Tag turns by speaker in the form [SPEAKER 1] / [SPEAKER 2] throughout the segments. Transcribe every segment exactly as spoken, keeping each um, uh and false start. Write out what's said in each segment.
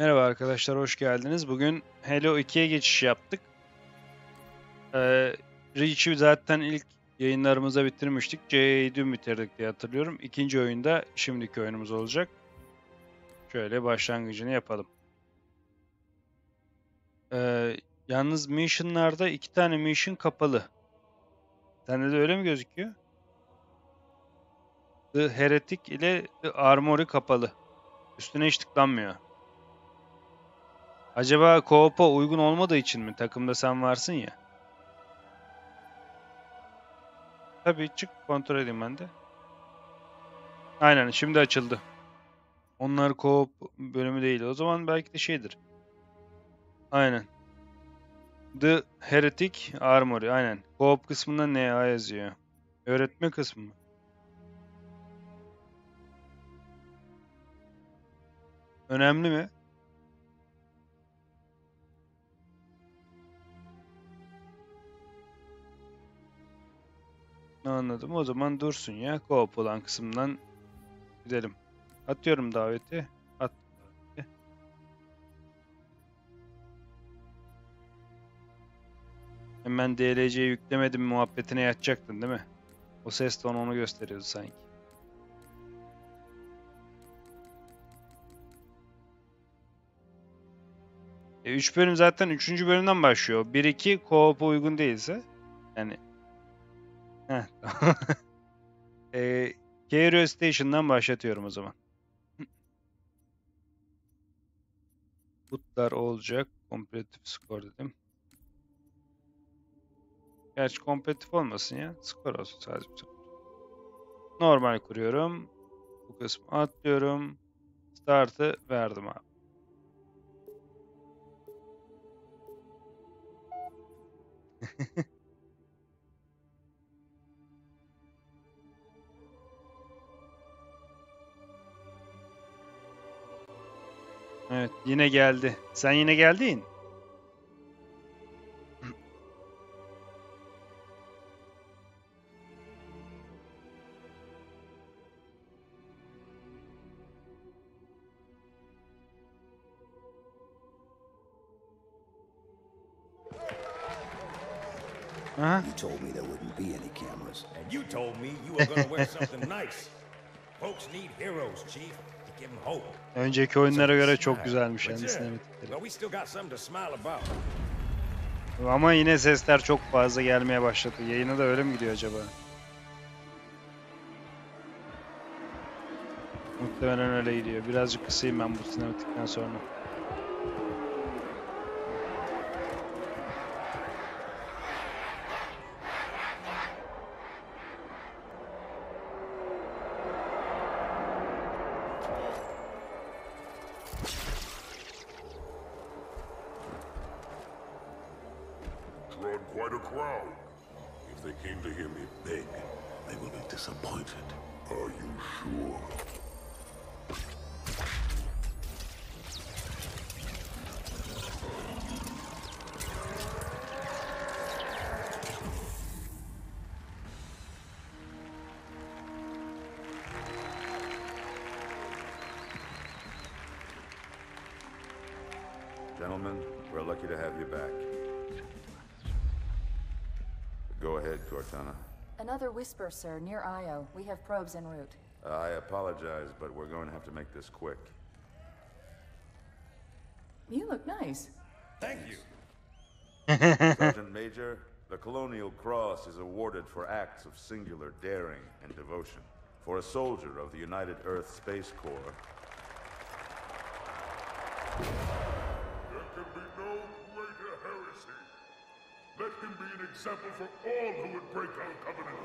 [SPEAKER 1] Merhaba arkadaşlar, hoş geldiniz. Bugün Halo ikiye geçiş yaptık. Ee, Reach'i zaten ilk yayınlarımıza bitirmiştik. C E'yi dün bitirdik diye hatırlıyorum. İkinci oyunda şimdiki oyunumuz olacak. Şöyle başlangıcını yapalım. Ee, Yalnız mission'larda iki tane mission kapalı. Sende de öyle mi gözüküyor? The Heretic ile The Armory kapalı. Üstüne hiç tıklanmıyor. Acaba co-op'a uygun olmadığı için mi? Takımda sen varsın ya. Tabii çık, kontrol edeyim ben de. Aynen, şimdi açıldı. Onlar co-op bölümü değil. O zaman belki de şeydir. Aynen. The Heretic Armory. Aynen. Co-op kısmında N A yazıyor. Öğretme kısmı mı? Önemli mi? Anladım. O zaman dursun ya. Co-op olan kısımdan gidelim. Atıyorum daveti. At. Hemen D L C'yi yüklemedim muhabbetine yatacaktın değil mi? O ses tonu onu gösteriyordu sanki. E, üç bölüm zaten üçüncü bölümden başlıyor. bir iki co-op'a uygun değilse. Yani. Heh, tamam. e, Cairo Station'dan başlatıyorum o zaman. Butlar olacak. Kompetitif skor dedim. Gerçi kompetitif olmasın ya. Skor olsun sadece. Normal kuruyorum. Bu kısmı atlıyorum. Start'ı verdim abi. Evet, yine geldi. Sen yine geldin. Aha.
[SPEAKER 2] You told me there wouldn't be any cameras.
[SPEAKER 3] And you told me you were gonna wear something nice. Folks need heroes, Chief, to give them hope.
[SPEAKER 1] Önceki oyunlara göre çok
[SPEAKER 3] Smile.
[SPEAKER 1] güzelmiş
[SPEAKER 3] But
[SPEAKER 1] yani
[SPEAKER 3] yeah,
[SPEAKER 1] sinematikleri.
[SPEAKER 3] well, we still got something to smile about.
[SPEAKER 1] Ama yine sesler çok fazla gelmeye başladı. Yayına da öyle mi gidiyor acaba? Muhtemelen öyle gidiyor. Birazcık kısayım ben bu sinematikten sonra.
[SPEAKER 4] Drawn quite a crowd. If they came to hear me beg,
[SPEAKER 2] They will be disappointed.
[SPEAKER 4] are you sure?
[SPEAKER 5] Gentlemen, we're lucky to have you back. Go ahead, Cortana.
[SPEAKER 6] Another whisper, sir, near Io. We have probes en route.
[SPEAKER 5] Uh, I apologize, but we're going to have to make this quick.
[SPEAKER 6] You look nice.
[SPEAKER 3] Thank you.
[SPEAKER 5] Sergeant Major, the Colonial Cross is awarded for acts of singular daring and devotion. For a soldier of the United Earth Space Corps,
[SPEAKER 4] There can be no greater heresy. Let him be an example for all who would break our covenant.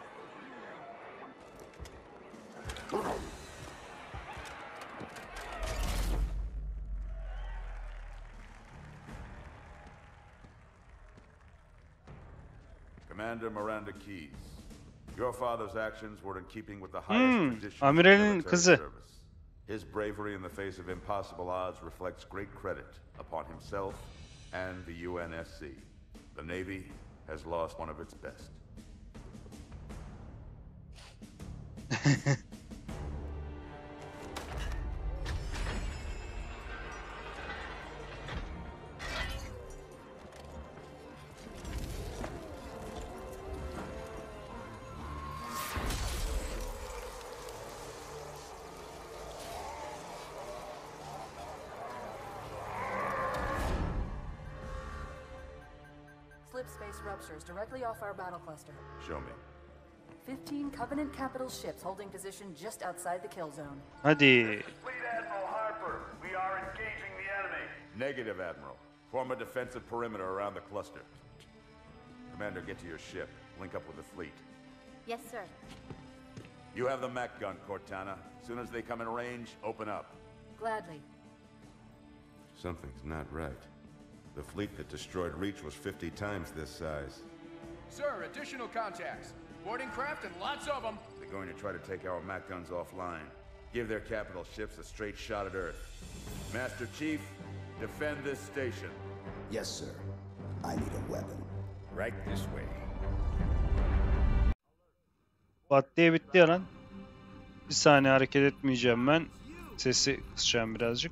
[SPEAKER 5] Commander Miranda Keyes, your father's actions were in keeping with the highest
[SPEAKER 1] Hmm,
[SPEAKER 5] traditions of
[SPEAKER 1] amiralin
[SPEAKER 5] military
[SPEAKER 1] kızı.
[SPEAKER 5] service. His bravery in the face of impossible odds reflects great credit upon himself and the U N S C. The Navy has lost one of its best.
[SPEAKER 6] deep space ruptures directly off our battle cluster.
[SPEAKER 5] Show me.
[SPEAKER 6] Fifteen Covenant capital ships holding position just outside the kill zone.
[SPEAKER 1] Hadi.
[SPEAKER 7] Fleet Admiral Harper, we are engaging the enemy.
[SPEAKER 5] Negative, Admiral. Form a defensive perimeter around the cluster. Commander, get to your ship. Link up with the fleet.
[SPEAKER 6] Yes, sir.
[SPEAKER 5] You have the mech gun, Cortana. As soon as they come in range, open up.
[SPEAKER 6] Gladly.
[SPEAKER 5] Something's not right. The fleet that destroyed Reach was fifty times this size.
[SPEAKER 8] Sir, additional contacts. Boarding craft and lots of them.
[SPEAKER 5] They're going to try to take our mech guns offline. Give their capital ships a straight shot at Earth. Master Chief, defend this station.
[SPEAKER 2] Yes, sir. I need a weapon.
[SPEAKER 3] Right this way.
[SPEAKER 1] Pat diye bitti ya lan. Bir saniye hareket etmeyeceğim ben. Sesi kısacağım birazcık.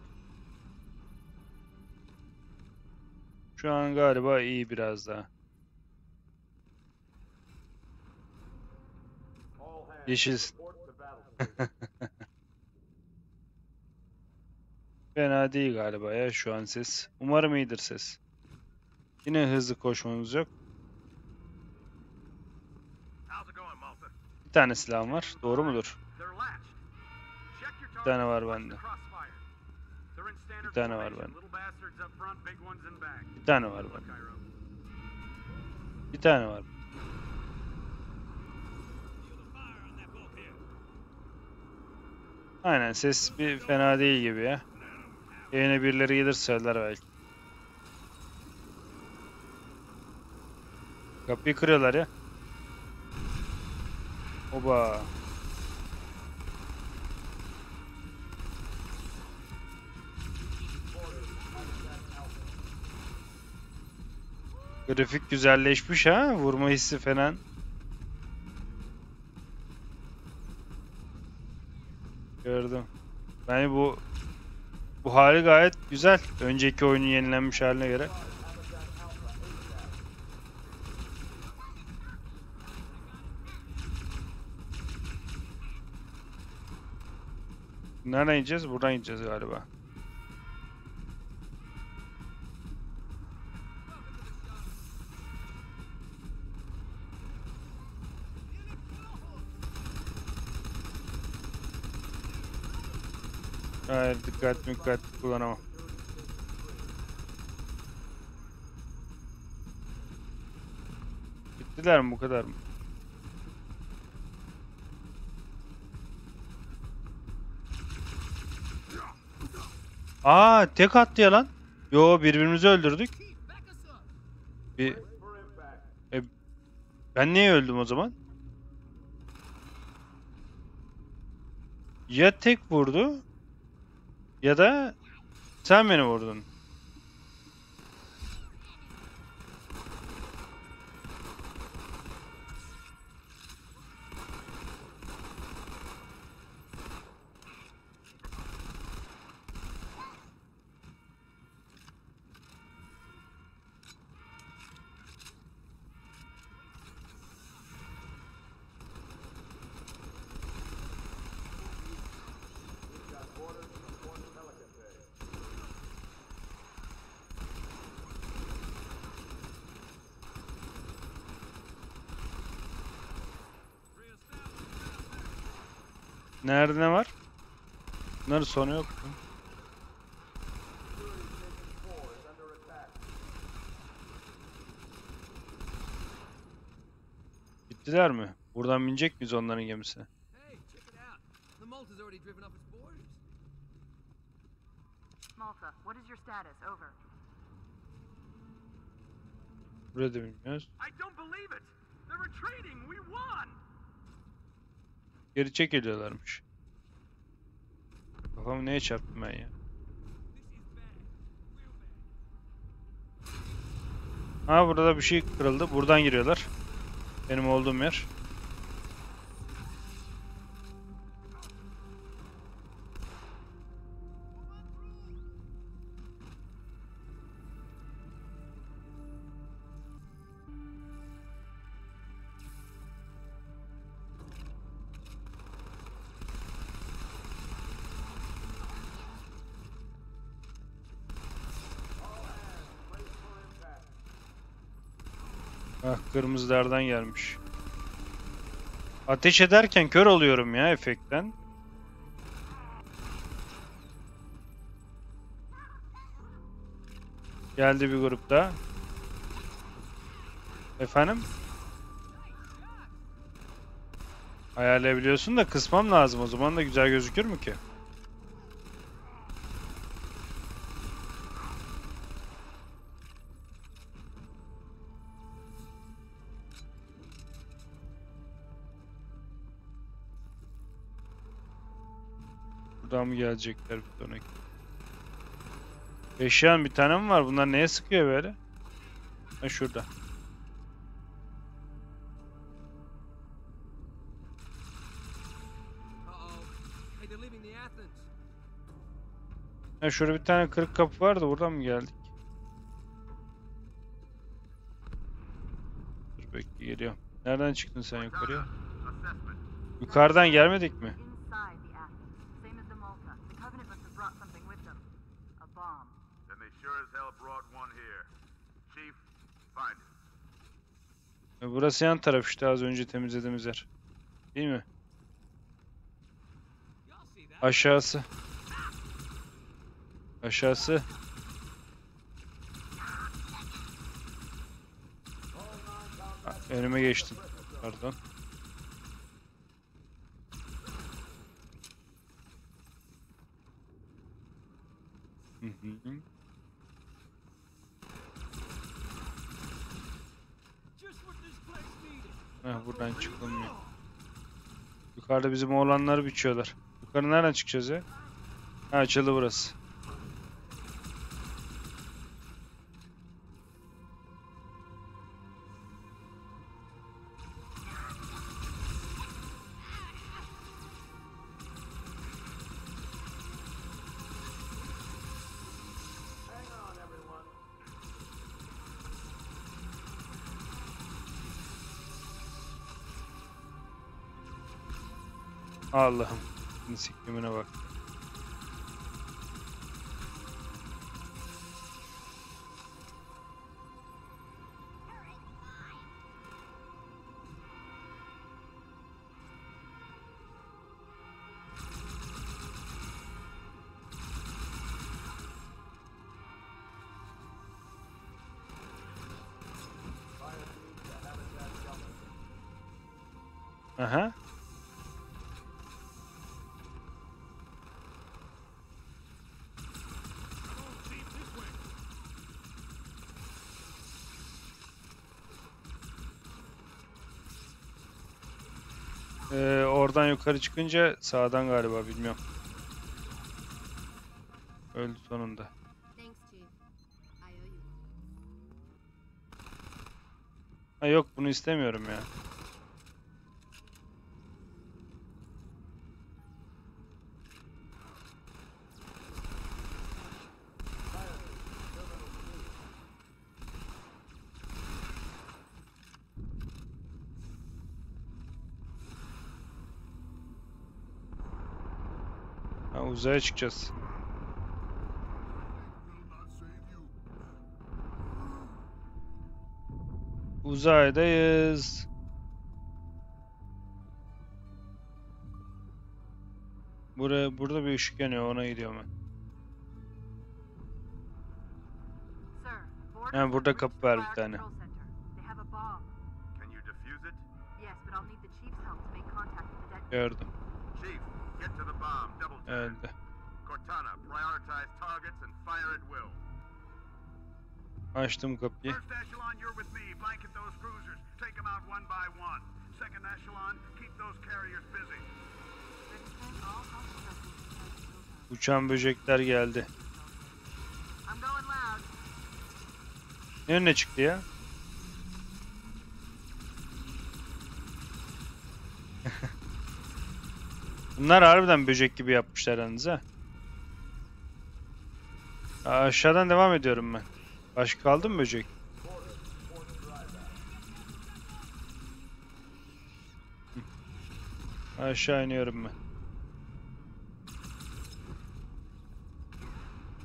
[SPEAKER 1] Şu an galiba iyi biraz daha. Yeşil. Fena değil galiba ya şu an ses. Umarım iyidir ses. Yine hızlı koşmamız yok. Bir tane silahım var. Doğru mudur? Bir tane var bende. Bir tane var bende. Bir tane var bende. Bir tane var. Aynen ses bir fena değil gibi ya. Yine birileri gelir söyler belki. Kapıyı kırıyorlar ya. Oba. Grafik güzelleşmiş ha. Vurma hissi falan. Gördüm. Yani bu bu hali gayet güzel. Önceki oyunun yenilenmiş haline göre. Nereden gideceğiz? Buradan gideceğiz galiba. Hayır, dikkat dikkat kullanamam. Bittiler mi, bu kadar mı? Aa, tek attı ya lan. Yo, birbirimizi öldürdük. Bir... E, ben niye öldüm o zaman? Ya tek vurdu ya da sen beni vurdun. Nerede ne var? Bunların sonu yok mu? Bittiler mi? Buradan binecek miyiz onların gemisine?
[SPEAKER 6] Malta, what is your status? Over.
[SPEAKER 1] Buraya da bilmiyoruz. Geri çekiliyorlarmış. Kafamı neye çarptım ben ya? Ha, burada bir şey kırıldı. Buradan giriyorlar. Benim olduğum yer. Ah, kırmızılardan gelmiş. Ateş ederken kör oluyorum ya efektten. Geldi bir grup daha. Efendim? Ayarlayabiliyorsun da kısmam lazım. O zaman da güzel gözükür mü ki? Buradan mı gelecekler bir sonraki? Eşyan bir tane mi var? Bunlar neye sıkıyor böyle? Ha, şurada. Ha, şurada bir tane kırık kapı vardı. Buradan mı geldik? Dur bekle, geliyorum. Nereden çıktın sen yukarıya? Yukarıdan gelmedik mi? E, burası yan taraf işte, az önce temizlediğimiz yer. Değil mi? Aşağısı. Aşağısı. Ha, önüme geçtim. Pardon. Hı hı. Heh, buradan çıkılmıyor. Yukarıda bizim oğlanları biçiyorlar. Yukarı nereden çıkacağız ya? Ha, açıldı burası. Allah'ım. Siklimine bak. Aha. Ee, oradan yukarı çıkınca sağdan galiba, bilmiyorum. Öldü sonunda. Ha, yok, bunu istemiyorum ya. Ha, uzaya çıkacağız. Uzaydayız. Buraya, burada bir ışık yanıyor, ona gidiyorum ben. Yani burada kapı var bir tane. Gördüm. Öldü. Açtım kapıyı. Uçan böcekler geldi. Ne önüne çıktı ya? Bunlar harbiden böcek gibi yapmışlar yalnız ha. Aşağıdan devam ediyorum ben. Başka kaldı mı böcek? Aşağı iniyorum ben.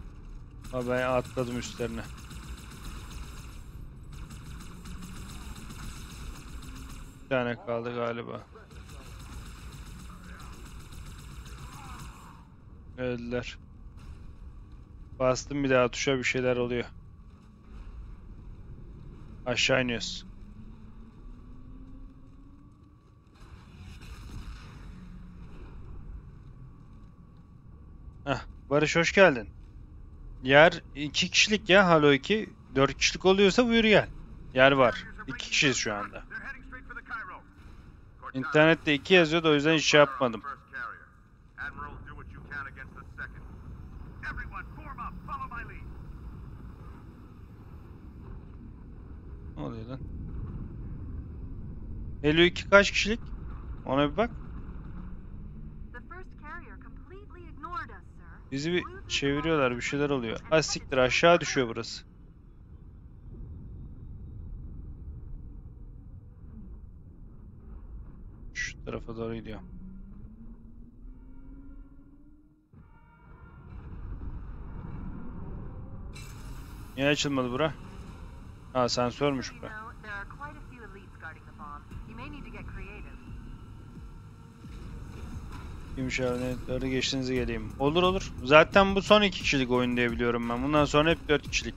[SPEAKER 1] Ha, ben atladım üstlerine. Bir tane kaldı galiba. Öldüler. Bastım bir daha tuşa, bir şeyler oluyor. Aşağı iniyoruz. Heh, Barış hoş geldin. Yer iki kişilik ya, Halo iki. Dört kişilik oluyorsa buyur gel. Yer var. İki kişiyiz şu anda. İnternette iki yazıyordu, o yüzden hiç şey yapmadım. Ne oluyor lan? Halo iki kaç kişilik? Ona bir bak. Bizi bir çeviriyorlar, bir şeyler oluyor. Ha siktir, aşağı düşüyor burası. Şu tarafa doğru gidiyor. Niye açılmadı bura? Ha, sensörmüş bura. İmşaretleri geçtiğinizi geleyim. Olur olur. Zaten bu son iki kişilik oyun diye biliyorum ben. Bundan sonra hep dört kişilik.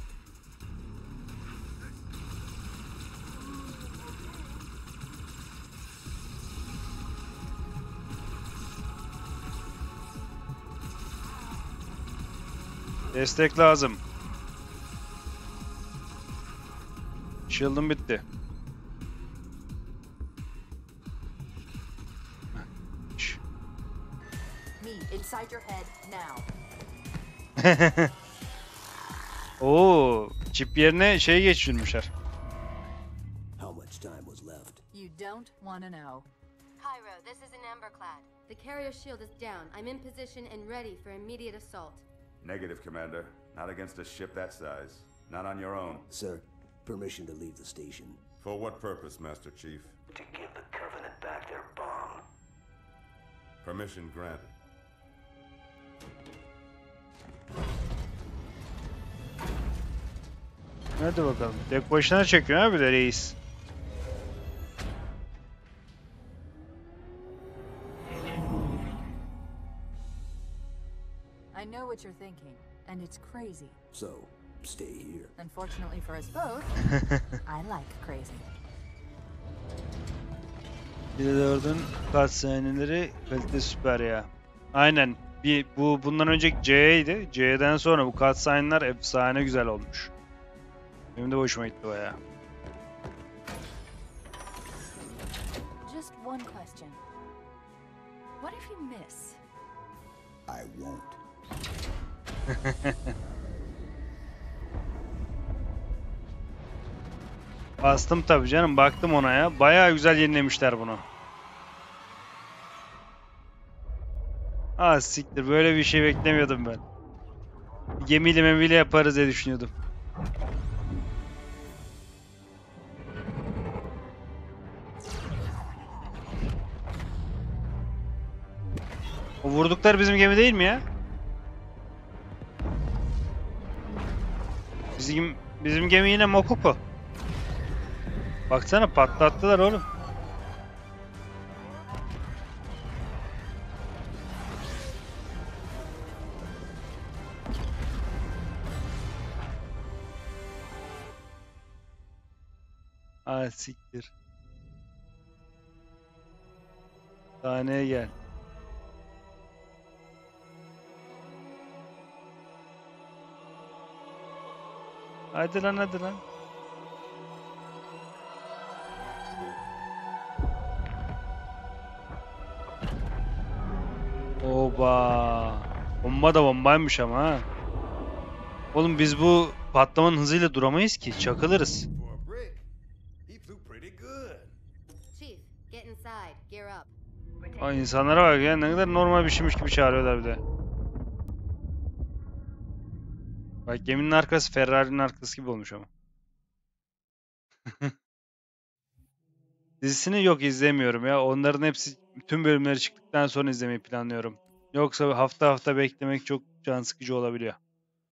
[SPEAKER 1] Destek lazım. Shield'ım bitti.
[SPEAKER 6] Inside your head now.
[SPEAKER 1] Oo, çip yerine şey geçirmişler.
[SPEAKER 2] How much time was left?
[SPEAKER 6] You don't want to know.
[SPEAKER 9] Cairo, this is an Amberclad. The carrier shield is down. I'm in position and ready for immediate assault.
[SPEAKER 5] Negative, Commander. Not against a ship that size. Not on your own.
[SPEAKER 2] Sir, permission to leave the station.
[SPEAKER 5] For what purpose, Master Chief?
[SPEAKER 2] To give the Covenant back their bomb.
[SPEAKER 5] Permission granted.
[SPEAKER 1] Hadi bakalım. Tek başına çekiyor ha bir de reis.
[SPEAKER 6] I know what you're thinking, and it's crazy.
[SPEAKER 2] So, stay here.
[SPEAKER 6] Unfortunately for us both, I like crazy.
[SPEAKER 1] Bir de dördün cutscene'leri kalite süper ya. Aynen. Bir, bu bundan önceki C'ydi. C'den sonra bu cutscene'ler efsane güzel olmuş. Benim de hoşuma gitti bayağı.
[SPEAKER 6] Just one question. What if you miss?
[SPEAKER 2] I won't.
[SPEAKER 1] Bastım tabii canım. Baktım ona ya. Bayağı güzel yenilemişler bunu. Ah siktir. Böyle bir şey beklemiyordum ben. Gemiyle memiyle yaparız diye düşünüyordum. O vurdukları bizim gemi değil mi ya? Bizim bizim gemi yine Mokoku. Baksana patlattılar oğlum. Ah siktir. Sahneye gel. Hadi lan hadi lan. Oba. Bomba da bombaymış ama ha. Oğlum biz bu patlamanın hızıyla duramayız ki. Çakılırız.
[SPEAKER 3] For a brick, he flew pretty good.
[SPEAKER 9] Chief, get inside. Gear up.
[SPEAKER 1] Ay insanlara bak ya, ne kadar normal bir şeymiş gibi çağırıyorlar bir de. Bak geminin arkası Ferrari'nin arkası gibi olmuş ama. Dizisini yok izlemiyorum ya. Onların hepsi tüm bölümleri çıktıktan sonra izlemeyi planlıyorum. Yoksa hafta hafta beklemek çok can sıkıcı olabiliyor.